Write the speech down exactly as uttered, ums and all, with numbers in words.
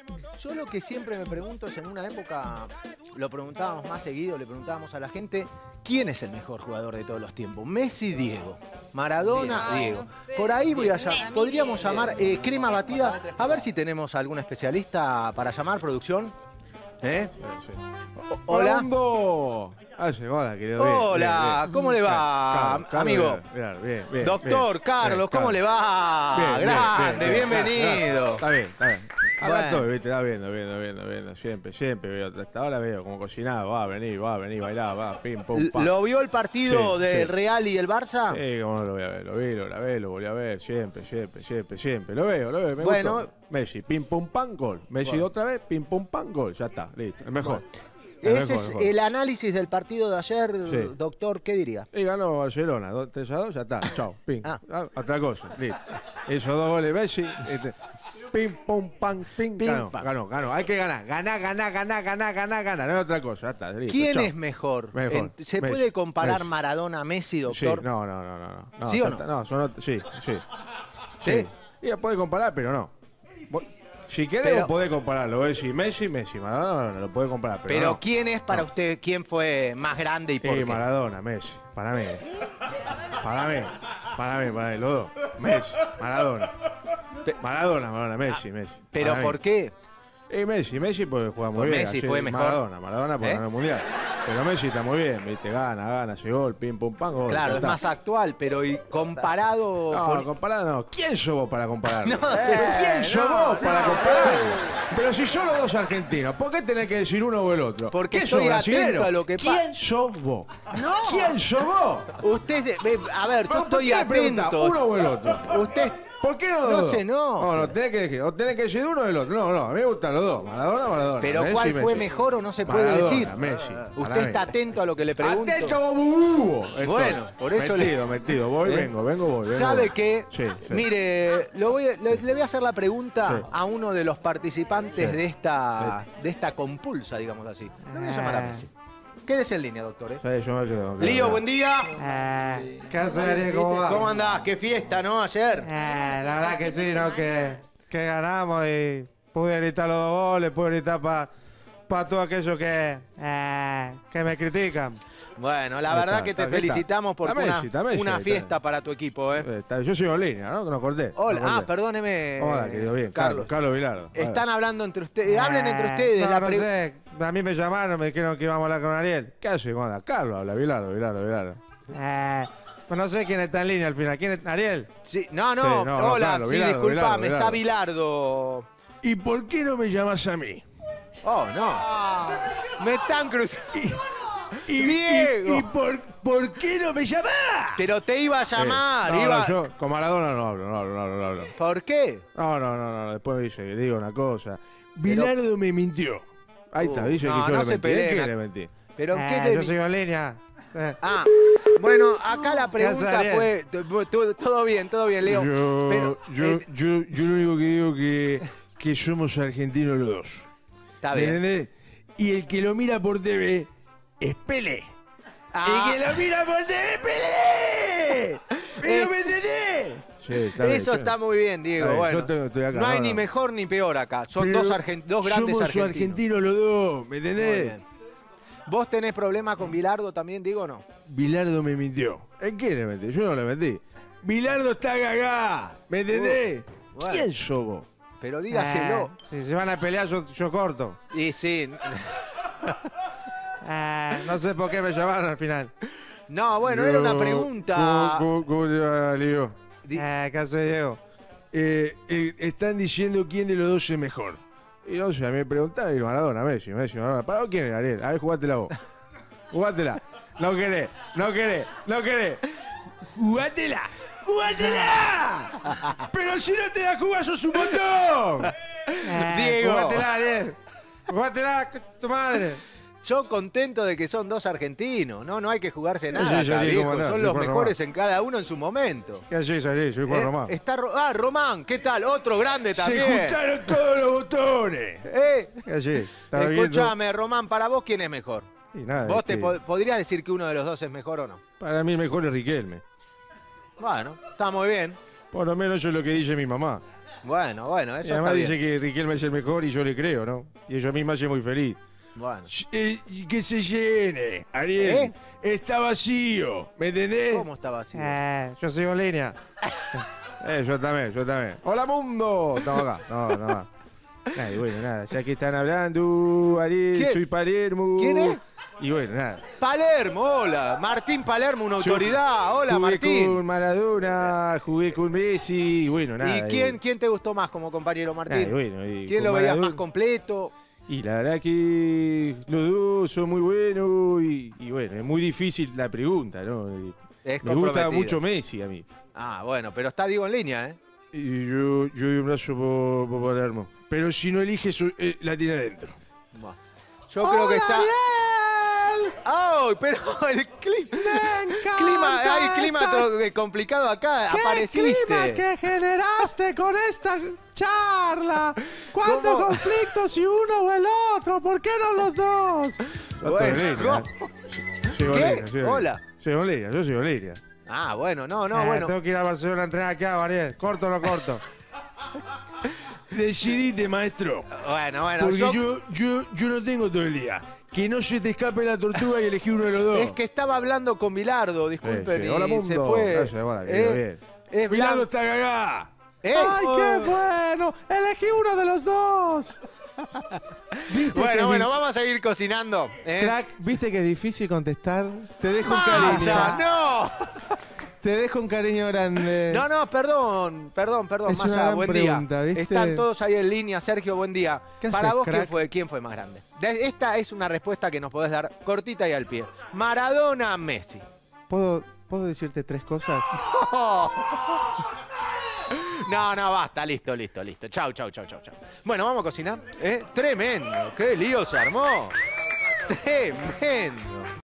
Yo lo que siempre me pregunto es, en una época lo preguntábamos más seguido, le preguntábamos a la gente, ¿quién es el mejor jugador de todos los tiempos? Messi, Diego. Maradona, Diego. Por ahí voy a llamar, podríamos llamar eh, crema batida. A ver si tenemos algún especialista para llamar, producción. ¿Eh? O- Hola. Ah, llegó la querido. Hola, bien, bien. ¿cómo le va, Carlos, Carlos, amigo? Bien, bien, bien, Doctor bien, Carlos, bien, ¿cómo Carlos. le va? Bien, bien, Grande, bien, bien. bienvenido. Está bien, está bien. Acá Bueno. estoy, viste, está viendo, viendo, viendo, viendo. Siempre, siempre veo. Hasta ahora veo como cocinado. Va a venir, va a venir, bailar, va, pim, pum, pam. ¿Lo vio el partido Sí, del sí. Real y el Barça? Sí, cómo no lo voy a ver. Lo vi, lo grabé, lo volví a ver. Siempre, siempre, siempre, siempre. Lo veo, lo veo. Me Bueno. gustó. Messi, pim, pum, pam, gol. Messi Bueno. otra vez, pim, pum, pam, gol. Ya está, listo. El mejor. El Ese mejor, es mejor. el análisis del partido de ayer, Sí. doctor, ¿qué diría? Y ganó Barcelona, tres a dos, ya está, chao, pim. Ah. Ah, otra cosa, listo. Esos dos goles Messi, este, pim, pum, pam, pim, Pim, ganó, pam. ganó, ganó. Hay que ganar, ganar, ganar, ganar, ganar, ganar, ganar, no es otra cosa, ya está, listo. ¿Quién chao. es mejor? Mejor. En- ¿Se Messi, puede comparar Messi. Maradona a Messi, Sí, doctor? no, no, no, no. no ¿Sí o ya no? está, No, son ot- sí, sí. ¿Sí? Y ya puede comparar, pero no. Vos- Si querés, Pero- vos podés compararlo. Vos decís Messi, Messi, Maradona, no, no lo podés comparar. Pero, Pero no. ¿quién es para No. usted, quién fue más grande y por Eh, qué? Maradona, Messi, para mí. Para mí, para mí, para mí, los dos. Messi, Maradona. Maradona, Maradona, Messi, Messi. ¿Pero para mí. por qué? Eh, Messi, Messi porque juega muy Pues bien. Messi así, fue mejor. Maradona, Maradona porque ¿Eh? ganó el mundial. Pero Messi está muy bien, viste, gana, gana, hace gol, pim, pum, pam, gol. Claro, ya es está. más actual, pero y comparado... No, con- comparado no. ¿Quién sos vos para compararlo? No, pero- ¿Quién sos no, vos para no. compararlo? Pero si son los dos argentinos, ¿por qué tenés que decir uno o el otro? Porque ¿Qué estoy sos, atento brasilero? a lo que pasa. ¿Quién sos vos? ¿Quién sos vos? Usted, ve, a ver, yo ¿Por estoy qué me preguntás, atento. ¿uno o el otro? Usted, ¿Por qué no los No dos? sé, no. No, no, tenés que elegir. O tenés que decir uno o el otro. No, no, a mí me gustan los dos. Maradona, Maradona. pero Messi, ¿cuál fue Messi. mejor o no se puede Maradona, decir? Messi. para Usted mí. está atento a lo que le pregunto. Atento como búho. Estoy. Bueno, por eso le- Metido, metido. Voy, ¿Eh? vengo, vengo, voy. vengo, ¿Sabe voy. qué? Sí, sí. Mire, lo voy a- le, le voy a hacer la pregunta Sí. a uno de los participantes Sí. de esta de esta compulsa, digamos así. Le voy a llamar a Messi. Quédese en línea, doctor. ¿eh? Sí, yo me quedo. me quedo. Lío, buen día. Eh, ¿Qué haces, ¿Cómo va? ¿Cómo andás? Qué fiesta, ¿no? Ayer. Eh, la verdad que sí, ¿no? Que, que ganamos y pude gritar los dos goles, pude gritar para pa todo aquello que, eh, que me critican. Bueno, la Ahí verdad está, que te está, ahí está. felicitamos por Está una, Messi, está Messi, una ahí está. fiesta para tu equipo, ¿eh? Eh, está- Yo sigo en línea, ¿no? Que nos corté. Hola, nos ah, corté. perdóneme. Hola, querido, bien. Carlos, Carlos Vilardo. Están hablando entre ustedes. Hablen entre Eh, ustedes. No, la no pre- sé, a mí me llamaron, me dijeron que íbamos a hablar con Ariel. ¿Qué hace? ¿Cómo anda? Carlos habla, Vilardo, Vilardo, Vilardo. Eh, pues no sé quién está en línea al final. ¿Quién es? ¿Ariel? Sí, no, no, Sí, no, no, hola, claro, sí, Bilardo, disculpame, Bilardo, está Bilardo. Bilardo. ¿Y por qué no me llamas a mí? Oh, no. Me están cruzando. ¿Y, Diego. y, y por, por qué no me llamás? Pero te iba a llamar, Eh, no, iba... no, yo con Maradona no hablo, no hablo, no hablo, no hablo. ¿Por qué? No, no, no, no, después me dice, digo una cosa. Bilardo me mintió. Ahí está, Uh, dice no, que yo no le se mentí. ¿En peleen qué a- le mentí? ¿Pero en qué Eh, te... yo sigo en línea. Eh, Ah, bueno, acá la pregunta Ariel? fue... tu- tu- Todo bien, todo bien, Leo. Yo, Pero, yo, eh, yo, yo lo único que digo que que somos argentinos los dos. está ¿Me bien. entendés? Y el que lo mira por T V es Pelé. Ah, El que lo mira por T V es Pelé. ¿Pero Eh, me entendés? Sí, está eso está muy bien, Diego. Está bien, Bueno, yo tengo- estoy acá, no hay no, ni no. mejor ni peor acá. Son Pero dos, argen- dos grandes somos argentinos. argentinos los dos, ¿me Muy entendés? bien. ¿Vos tenés problema con Bilardo también, Diego, o no? Bilardo me mintió. ¿En qué le mentí? Yo no le mentí. Bilardo está gagá, ¿me entendés? bueno. ¿Quién sos vos? Pero dígaselo. eh, si se van a pelear, yo, yo corto. Y sí. Eh, no sé por qué me llamaron al final. No, bueno, era una Yo- pregunta. ¿Cómo, cómo, cómo te va, Lío? Di- Eh, ¿Qué hace, Diego? Eh, eh, están diciendo quién de los dos es mejor. Y no sé, a mí me preguntaron, y Maradona, Messi, Messi, Maradona. ¿Para vos quién es, Ariel? A ver, jugátela vos. Jugátela. No querés, no querés, no querés. ¡Jugátela! ¡Jugátela! Pero si no te la jugás, sos un montón. Eh, Diego. Jugátela, Ariel. Jugátela, tu madre. Yo contento de que son dos argentinos. No, no hay que jugarse nada. Sí, sí, acá, sí, viejo. cómo no, Son sí, los Juan mejores en cada uno en su momento. ¿Qué haces, Ariel? Soy Juan Eh, Román. Está Ro- ah, Román, ¿qué tal? Otro grande Se también. juntaron todos los botones. Eh, ¿Qué haces? Estaba viendo- Escúchame, Román, para vos, ¿quién es mejor? Y nada, ¿Vos es te que po- podrías decir que uno de los dos es mejor o no? Para mí el mejor es Riquelme. Bueno, está muy bien. Por lo menos eso es lo que dice mi mamá. Bueno, bueno, Y eso además está dice bien. que Riquelme es el mejor y yo le creo, ¿no? Y eso a mí me hace muy feliz. Bueno. Eh, que se llene, Ariel. ¿Eh? Está vacío, ¿me entendés? ¿Cómo estaba así? Eh, yo sigo en línea. Eh, yo también, yo también. ¡Hola, mundo! Estamos acá, no, no más. Nada, y bueno, nada, ya que están hablando, Ariel, ¿Quién? soy Palermo. ¿Quién es? Y bueno, nada. Palermo, hola. Martín Palermo, una autoridad. Hola, jugué Martín. con Maradona, jugué con Messi, y bueno, nada. ¿Y quién, quién te gustó más como compañero, nada, Martín? y bueno, y ¿Quién con lo veías Maradona- más completo? Y la verdad que los dos son muy buenos y, y bueno, es muy difícil la pregunta, ¿no? Y Es me gusta comprometido. mucho Messi a mí. Ah, bueno, pero está Diego en línea, ¿eh? Y yo, yo doy un brazo por, por Palermo. Pero si no elige, su- eh, la tiene adentro. Bueno. Yo creo que está. ¡Ay, pero el clima! clima hay clima esta- tro- eh, complicado acá. Apareciste. clima que generaste con esta charla? ¿Cuántos ¿Cómo? conflictos si uno o el otro? ¿Por qué no los dos? Yo Bueno, estoy en línea, ¿cómo? ¿eh? Soy ¿Qué? Bolivia, soy Bolivia. Hola. Soy Bolivia, yo soy Bolivia. Ah, bueno, no, no, Eh, bueno. Tengo que ir a Barcelona a entrenar acá, Ariel. ¿Corto o no corto? Decidite, maestro. Bueno, bueno. Porque Yo, yo, yo, yo no tengo todo el día. Que no se te escape la tortuga y elegí uno de los dos. es que estaba hablando con Bilardo, disculpen, Sí, sí. y Hola, mundo. se fue. Gracias, bueno, bien, Eh, bien. Es Bilardo blanco. está cagá. ¿Eh? ¡Ay, qué bueno! ¡Elegí uno de los dos! Bueno, bueno, vamos a seguir cocinando. ¿eh? Crack, ¿viste que es difícil contestar? Te dejo un ¡Masa! cariño. ¡No! Te dejo un cariño grande. No, no, perdón, perdón, perdón. Es una Massa, gran buen pregunta, día. ¿viste? Están todos ahí en línea. Sergio, buen día. ¿Qué Para haces, vos, ¿quién crack? fue, ¿quién fue más grande? De- Esta es una respuesta que nos podés dar cortita y al pie. Maradona, Messi. ¿Puedo, ¿Puedo decirte tres cosas? No, no, basta. Listo, listo, listo. Chau, chau, chau, chau, chau. Bueno, vamos a cocinar. ¿eh? Tremendo. Qué lío se armó. Tremendo.